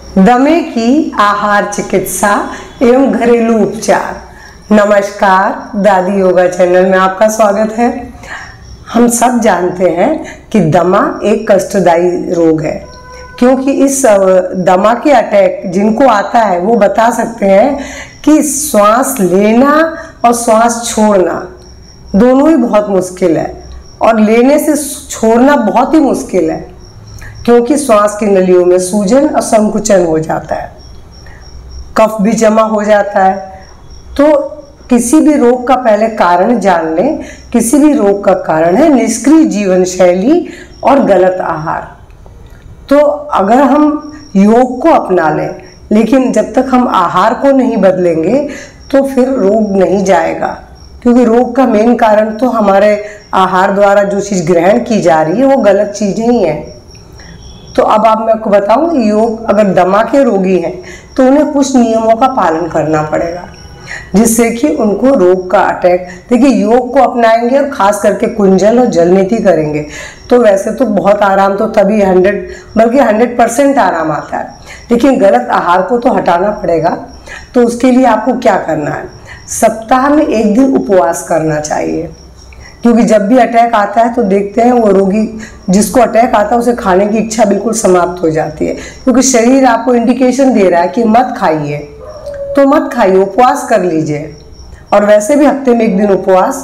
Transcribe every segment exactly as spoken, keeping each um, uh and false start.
दमे की आहार चिकित्सा एवं घरेलू उपचार। नमस्कार, दादी योगा चैनल में आपका स्वागत है। हम सब जानते हैं कि दमा एक कष्टदायी रोग है, क्योंकि इस दमा के अटैक जिनको आता है वो बता सकते हैं कि श्वास लेना और श्वास छोड़ना दोनों ही बहुत मुश्किल है, और लेने से छोड़ना बहुत ही मुश्किल है, क्योंकि श्वास की नलियों में सूजन और संकुचन हो जाता है, कफ भी जमा हो जाता है। तो किसी भी रोग का पहले कारण जान लें। किसी भी रोग का कारण है निष्क्रिय जीवन शैली और गलत आहार। तो अगर हम योग को अपना लें, लेकिन जब तक हम आहार को नहीं बदलेंगे तो फिर रोग नहीं जाएगा, क्योंकि रोग का मेन कारण तो हमारे आहार द्वारा जो चीज़ ग्रहण की जा रही है वो गलत चीज़ें ही हैं। तो अब आप मैं आपको बताऊं, योग अगर दमा के रोगी हैं तो उन्हें कुछ नियमों का पालन करना पड़ेगा, जिससे कि उनको रोग का अटैक, देखिए योग को अपनाएंगे और खास करके कुंजल और जल नीति करेंगे तो वैसे तो बहुत आराम तो तभी हंड्रेड बल्कि हंड्रेड परसेंट आराम आता है, लेकिन गलत आहार को तो हटाना पड़ेगा। तो उसके लिए आपको क्या करना है, सप्ताह में एक दिन उपवास करना चाहिए, क्योंकि जब भी अटैक आता है तो देखते हैं वो रोगी जिसको अटैक आता है उसे खाने की इच्छा बिल्कुल समाप्त हो जाती है, क्योंकि शरीर आपको इंडिकेशन दे रहा है कि मत खाइए, तो मत खाइए, उपवास कर लीजिए। और वैसे भी हफ्ते में एक दिन उपवास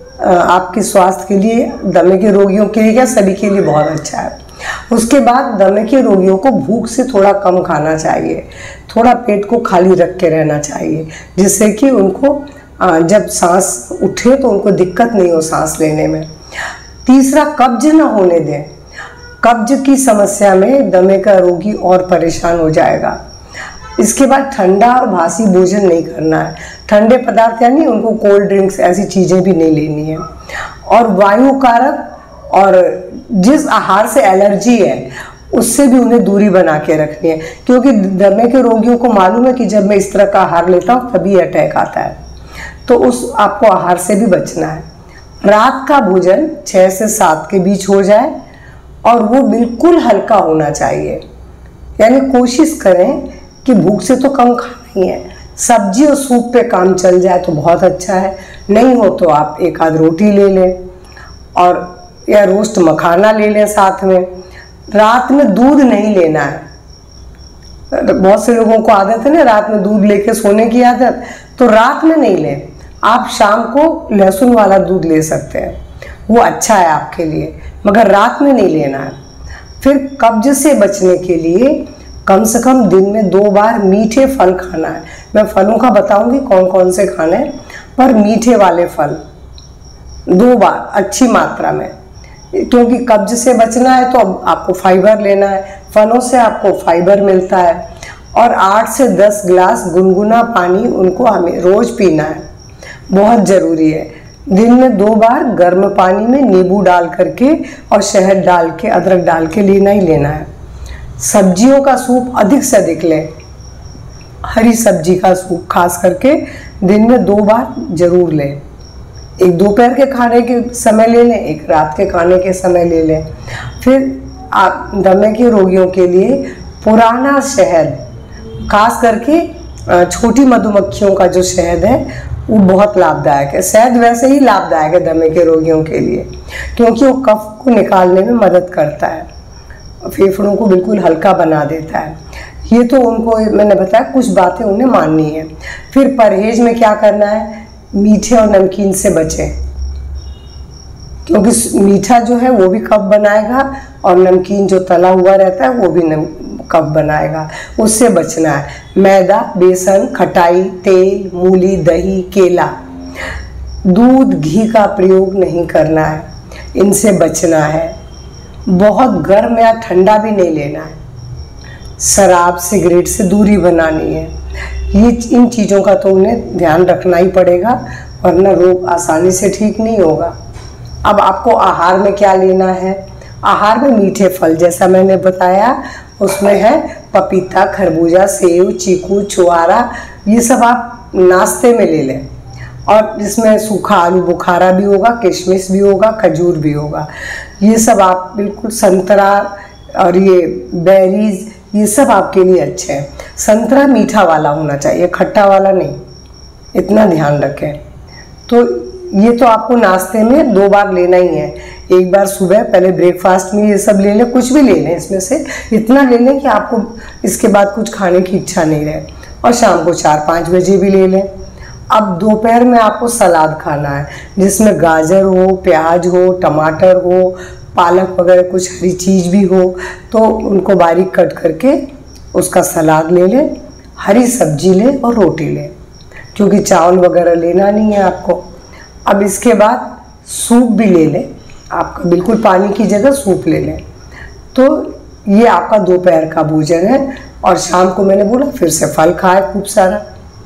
आपके स्वास्थ्य के लिए, दमे के रोगियों के लिए क्या सभी के लिए बहुत अच्छा है। उसके बाद दमे के रोगियों को भूख से थोड़ा कम खाना चाहिए, थोड़ा पेट को खाली रख के रहना चाहिए, जिससे कि उनको जब सांस उठे तो उनको दिक्कत नहीं हो सांस लेने में। तीसरा, कब्ज न होने दें। कब्ज की समस्या में दमे का रोगी और परेशान हो जाएगा। इसके बाद ठंडा और बासी भोजन नहीं करना है, ठंडे पदार्थ यानी उनको कोल्ड ड्रिंक्स ऐसी चीज़ें भी नहीं लेनी है। और वायु कारक और जिस आहार से एलर्जी है उससे भी उन्हें दूरी बना के रखनी है, क्योंकि दमे के रोगियों को मालूम है कि जब मैं इस तरह का आहार लेता हूँ तभी अटैक आता है, तो उस आपको आहार से भी बचना है। रात का भोजन छः से सात के बीच हो जाए और वो बिल्कुल हल्का होना चाहिए, यानी कोशिश करें कि भूख से तो कम खाना ही है। सब्जी और सूप पे काम चल जाए तो बहुत अच्छा है, नहीं हो तो आप एक आध रोटी ले लें और या रोस्ट मखाना ले लें साथ में। रात में दूध नहीं लेना है, बहुत से लोगों को आदत है ना रात में दूध लेके सोने की आदत, तो रात में नहीं लें। आप शाम को लहसुन वाला दूध ले सकते हैं, वो अच्छा है आपके लिए, मगर रात में नहीं लेना है। फिर कब्ज से बचने के लिए कम से कम दिन में दो बार मीठे फल खाना है। मैं फलों का बताऊंगी कौन कौन से खाने, पर मीठे वाले फल दो बार अच्छी मात्रा में, क्योंकि कब्ज से बचना है तो अब आपको फाइबर लेना है, फलों से आपको फाइबर मिलता है। और आठ से दस गिलास गुनगुना पानी उनको हमें रोज पीना है, बहुत ज़रूरी है। दिन में दो बार गर्म पानी में नींबू डाल करके और शहद डाल के, अदरक डाल के लेना ही लेना है। सब्जियों का सूप अधिक से अधिक लें, हरी सब्जी का सूप खास करके दिन में दो बार जरूर लें। एक दोपहर के खाने के समय ले लें, एक रात के खाने के समय ले लें। फिर आप दमे के रोगियों के लिए पुराना शहद, खास करके छोटी मधुमक्खियों का जो शहद है वो बहुत लाभदायक है। शहद वैसे ही लाभदायक है दमे के रोगियों के लिए, क्योंकि वो कफ को निकालने में मदद करता है, फेफड़ों को बिल्कुल हल्का बना देता है। ये तो उनको मैंने बताया कुछ बातें उन्हें माननी है। फिर परहेज में क्या करना है, मीठे और नमकीन से बचें, क्योंकि मीठा जो है वो भी कफ बनाएगा और नमकीन जो तला हुआ रहता है वो भी कफ बनाएगा, उससे बचना है। मैदा, बेसन, खटाई, तेल, मूली, दही, केला, दूध, घी का प्रयोग नहीं करना है, इनसे बचना है। बहुत गर्म या ठंडा भी नहीं लेना है। शराब, सिगरेट से दूरी बनानी है। ये इन चीज़ों का तो उन्हें ध्यान रखना ही पड़ेगा, वरना रोग आसानी से ठीक नहीं होगा। अब आपको आहार में क्या लेना है, आहार में मीठे फल जैसा मैंने बताया, उसमें है पपीता, खरबूजा, सेब, चीकू, छुआरा, ये सब आप नाश्ते में ले लें। और जिसमें सूखा आलू बुखारा भी होगा, किशमिश भी होगा, खजूर भी होगा। ये सब आप बिल्कुल, संतरा और ये बेरीज, ये सब आपके लिए अच्छे हैं। संतरा मीठा वाला होना चाहिए, खट्टा वाला नहीं, इतना ध्यान रखें। तो ये तो आपको नाश्ते में दो बार लेना ही है। एक बार सुबह पहले ब्रेकफास्ट में ये सब ले लें, कुछ भी ले लें इसमें से, इतना ले लें कि आपको इसके बाद कुछ खाने की इच्छा नहीं रहे, और शाम को चार पाँच बजे भी ले लें। अब दोपहर में आपको सलाद खाना है जिसमें गाजर हो, प्याज हो, टमाटर हो, पालक वगैरह कुछ हरी चीज़ भी हो, तो उनको बारीक कट करके उसका सलाद ले लें, हरी सब्जी लें और रोटी लें, क्योंकि चावल वगैरह लेना नहीं है आपको। अब इसके बाद सूप भी ले लें, आपका बिल्कुल पानी की जगह सूप ले लें। तो ये आपका दोपहर का भोजन है। और शाम को मैंने बोला फिर से फल खाए खूब सारा,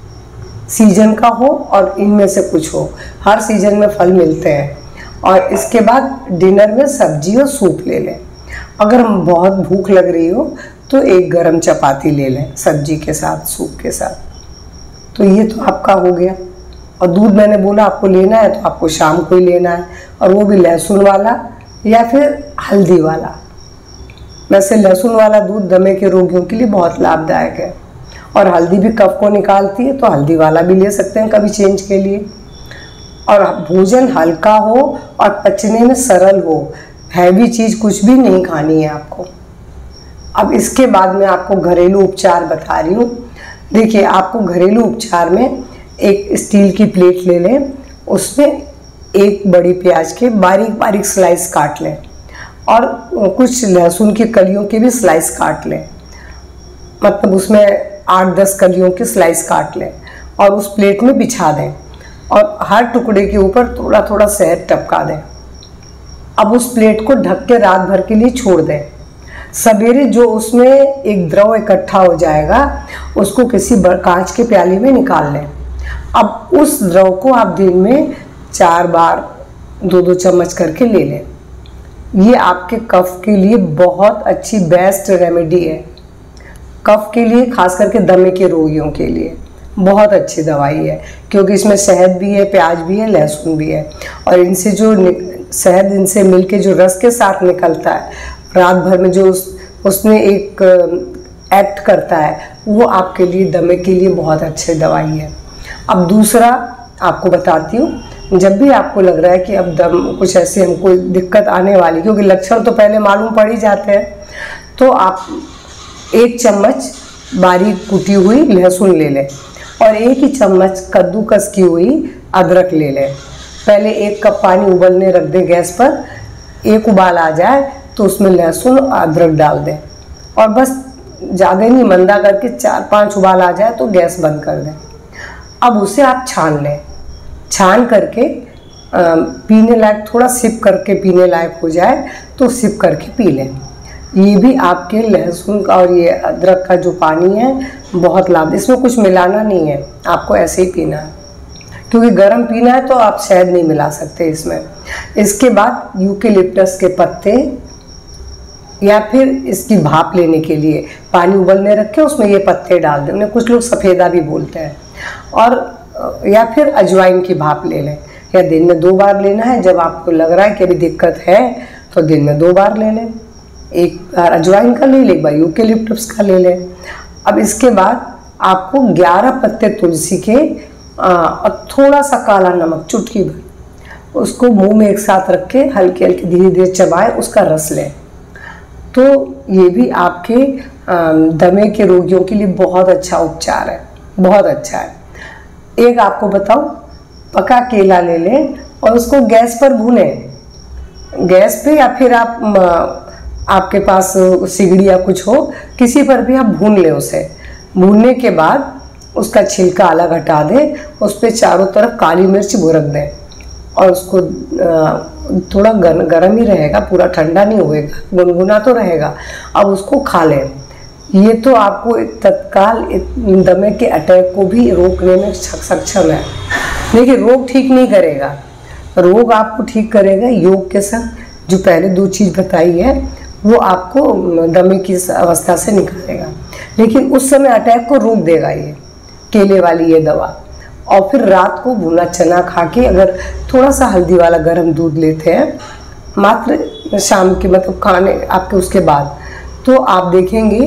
सीजन का हो और इनमें से कुछ हो, हर सीजन में फल मिलते हैं। और इसके बाद डिनर में सब्जी और सूप ले लें। अगर बहुत भूख लग रही हो तो एक गरम चपाती ले लें सब्जी के साथ, सूप के साथ। तो ये तो आपका हो गया। और दूध मैंने बोला आपको लेना है तो आपको शाम को ही लेना है, और वो भी लहसुन वाला या फिर हल्दी वाला। वैसे लहसुन वाला दूध दमे के रोगियों के लिए बहुत लाभदायक है, और हल्दी भी कफ को निकालती है, तो हल्दी वाला भी ले सकते हैं कभी चेंज के लिए। और भोजन हल्का हो और पचने में सरल हो, हैवी चीज़ कुछ भी नहीं खानी है आपको। अब इसके बाद मैं आपको घरेलू उपचार बता रही हूँ। देखिए, आपको घरेलू उपचार में एक स्टील की प्लेट ले लें, उसमें एक बड़ी प्याज के बारीक बारीक स्लाइस काट लें, और कुछ लहसुन की कलियों के भी स्लाइस काट लें, मतलब उसमें आठ दस कलियों के स्लाइस काट लें और उस प्लेट में बिछा दें, और हर टुकड़े के ऊपर थोड़ा थोड़ा शहद टपका दें। अब उस प्लेट को ढक के रात भर के लिए छोड़ दें। सवेरे जो उसमें एक द्रव इकट्ठा हो जाएगा उसको किसी कांच के प्याले में निकाल लें। अब उस द्रव को आप दिन में चार बार दो दो चम्मच करके ले लें। ये आपके कफ के लिए बहुत अच्छी बेस्ट रेमेडी है। कफ के लिए, खास करके दमे के रोगियों के लिए बहुत अच्छी दवाई है, क्योंकि इसमें शहद भी है, प्याज भी है, लहसुन भी है, और इनसे जो शहद इनसे मिलके जो रस के साथ निकलता है, रात भर में जो उस उसमें एक एक्ट करता है, वो आपके लिए दमे के लिए बहुत अच्छी दवाई है। अब दूसरा आपको बताती हूँ, जब भी आपको लग रहा है कि अब दम कुछ ऐसे हमको दिक्कत आने वाली, क्योंकि लक्षण तो पहले मालूम पड़ ही जाते हैं, तो आप एक चम्मच बारीक कुटी हुई लहसुन ले लें और एक ही चम्मच कद्दूकस की हुई अदरक ले लें। पहले एक कप पानी उबलने रख दें गैस पर, एक उबाल आ जाए तो उसमें लहसुन और अदरक डाल दें, और बस ज़्यादा नहीं, मंदा करके चार पांच उबाल आ जाए तो गैस बंद कर दें। अब उसे आप छान लें, छान करके आ, पीने लायक, थोड़ा सिप करके पीने लायक हो जाए तो सिप करके पी लें। ये भी आपके लहसुन का और ये अदरक का जो पानी है बहुत लाभ, इसमें कुछ मिलाना नहीं है, आपको ऐसे ही पीना है, क्योंकि गर्म पीना है तो आप शहद नहीं मिला सकते इसमें। इसके बाद यूकेलिप्टस के पत्ते, या फिर इसकी भाप लेने के लिए पानी उबलने रख के उसमें ये पत्ते डाल दें, उन्हें कुछ लोग सफ़ेदा भी बोलते हैं, और या फिर अजवाइन की भाप ले लें, या दिन में दो बार लेना है। जब आपको लग रहा है कि अभी दिक्कत है तो दिन में दो बार ले लें, एक बार अजवाइन का ले लें, एक बार यूकेलिप्टस का ले लें। अब इसके बाद आपको ग्यारह पत्ते तुलसी के और थोड़ा सा काला नमक, चुटकी भर, उसको मुंह में एक साथ रख के हल्के हल्के धीरे धीरे चबाएं, उसका रस लें। तो ये भी आपके दमे के रोगियों के लिए बहुत अच्छा उपचार है, बहुत अच्छा है। एक आपको बताऊं, पका केला ले लें और उसको गैस पर भूनें, गैस पे, या फिर आप आपके पास सिगड़ी या कुछ हो, किसी पर भी आप भून लें उसे। भूनने के बाद उसका छिलका अलग हटा दें, उस पर चारों तरफ काली मिर्च भुरक दें, और उसको थोड़ा गर्म गर्म ही रहेगा, पूरा ठंडा नहीं होएगा, गुनगुना तो रहेगा। अब उसको खा लें। ये तो आपको तत्काल दमे के अटैक को भी रोकने में सक्षम है। देखिए, रोग ठीक नहीं करेगा, रोग आपको ठीक करेगा योग के साथ। जो पहले दो चीज़ बताई है वो आपको दमे की अवस्था से निकालेगा, लेकिन उस समय अटैक को रोक देगा ये केले वाली ये दवा। और फिर रात को भुना चना खा के अगर थोड़ा सा हल्दी वाला गर्म दूध लेते हैं मात्र शाम के, मतलब खाने आपके उसके बाद, तो आप देखेंगे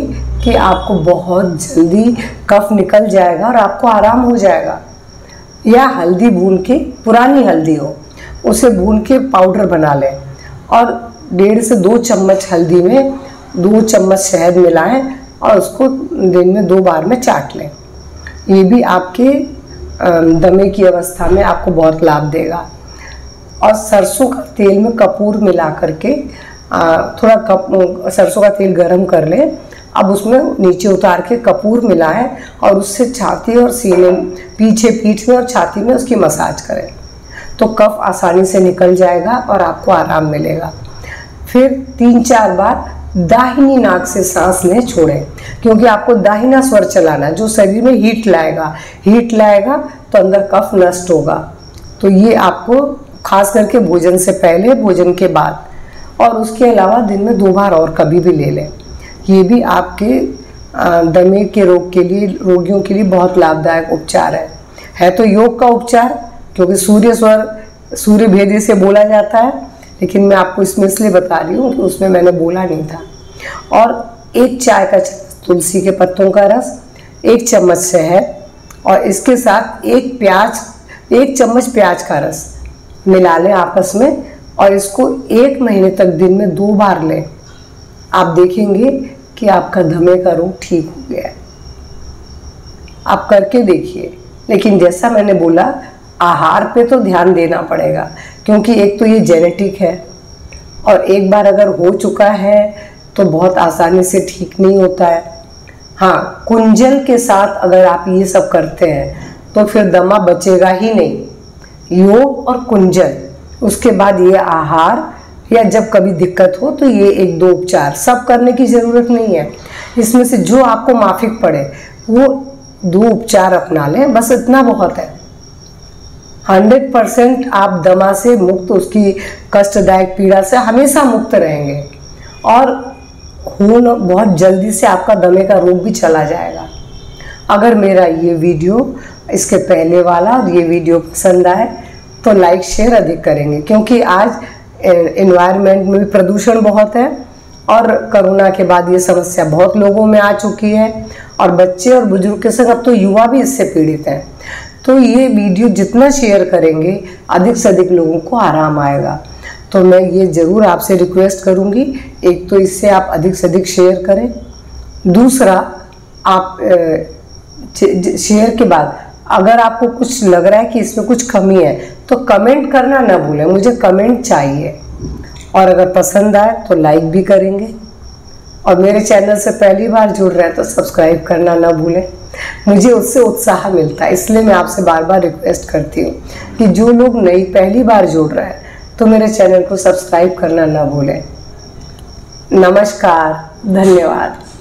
कि आपको बहुत जल्दी कफ निकल जाएगा और आपको आराम हो जाएगा। या हल्दी भून के, पुरानी हल्दी हो उसे भून के पाउडर बना लें और डेढ़ से दो चम्मच हल्दी में दो चम्मच शहद मिलाएं और उसको दिन में दो बार में चाट लें। ये भी आपके दमे की अवस्था में आपको बहुत लाभ देगा। और सरसों का तेल में कपूर मिला करके थोड़ा कप सरसों का तेल गरम कर लें। अब उसमें नीचे उतार के कपूर मिलाएं और उससे छाती और सीने, पीछे पीठ में और छाती में उसकी मसाज करें तो कफ आसानी से निकल जाएगा और आपको आराम मिलेगा। फिर तीन चार बार दाहिनी नाक से सांस लें, छोड़ें, क्योंकि आपको दाहिना स्वर चलाना जो शरीर में हीट लाएगा हीट लाएगा तो अंदर कफ नष्ट होगा। तो ये आपको खास करके भोजन से पहले, भोजन के बाद और उसके अलावा दिन में दो बार और कभी भी ले लें। ये भी आपके दमे के रोग के लिए, रोगियों के लिए बहुत लाभदायक उपचार है। है तो योग का उपचार, क्योंकि सूर्य स्वर सूर्य भेदी से बोला जाता है, लेकिन मैं आपको इसमें इसलिए बता रही हूँ कि उसमें मैंने बोला नहीं था। और एक चाय का चम्मच तुलसी के पत्तों का रस, एक चम्मच शहद और इसके साथ एक प्याज, एक चम्मच प्याज का रस मिला लें आपस में और इसको एक महीने तक दिन में दो बार लें। आप देखेंगे कि आपका दमे का रोग ठीक हो गया है। आप करके देखिए। लेकिन जैसा मैंने बोला, आहार पे तो ध्यान देना पड़ेगा, क्योंकि एक तो ये जेनेटिक है और एक बार अगर हो चुका है तो बहुत आसानी से ठीक नहीं होता है। हाँ, कुंजल के साथ अगर आप ये सब करते हैं तो फिर दमा बचेगा ही नहीं। योग और कुंजल, उसके बाद ये आहार, या जब कभी दिक्कत हो तो ये एक दो उपचार, सब करने की ज़रूरत नहीं है। इसमें से जो आपको माफिक पड़े वो दो उपचार अपना लें, बस इतना बहुत है। हंड्रेड परसेंट आप दमा से मुक्त, उसकी कष्टदायक पीड़ा से हमेशा मुक्त रहेंगे और खून बहुत जल्दी से आपका दमे का रोग भी चला जाएगा। अगर मेरा ये वीडियो, इसके पहले वाला और ये वीडियो पसंद आए तो लाइक शेयर अधिक करेंगे, क्योंकि आज एनवायरनमेंट में भी प्रदूषण बहुत है और कोरोना के बाद ये समस्या बहुत लोगों में आ चुकी है और बच्चे और बुजुर्ग के संग अब तो युवा भी इससे पीड़ित हैं। तो ये वीडियो जितना शेयर करेंगे अधिक से अधिक लोगों को आराम आएगा। तो मैं ये ज़रूर आपसे रिक्वेस्ट करूँगी, एक तो इससे आप अधिक से अधिक शेयर करें, दूसरा आप शेयर के बाद अगर आपको कुछ लग रहा है कि इसमें कुछ कमी है तो कमेंट करना ना भूलें, मुझे कमेंट चाहिए। और अगर पसंद आए तो लाइक भी करेंगे और मेरे चैनल से पहली बार जुड़ रहे हैं तो सब्सक्राइब करना ना भूलें, मुझे उससे उत्साह मिलता है। इसलिए मैं आपसे बार बार रिक्वेस्ट करती हूँ कि जो लोग नई पहली बार जुड़ रहे हैं तो मेरे चैनल को सब्सक्राइब करना ना भूलें। नमस्कार, धन्यवाद।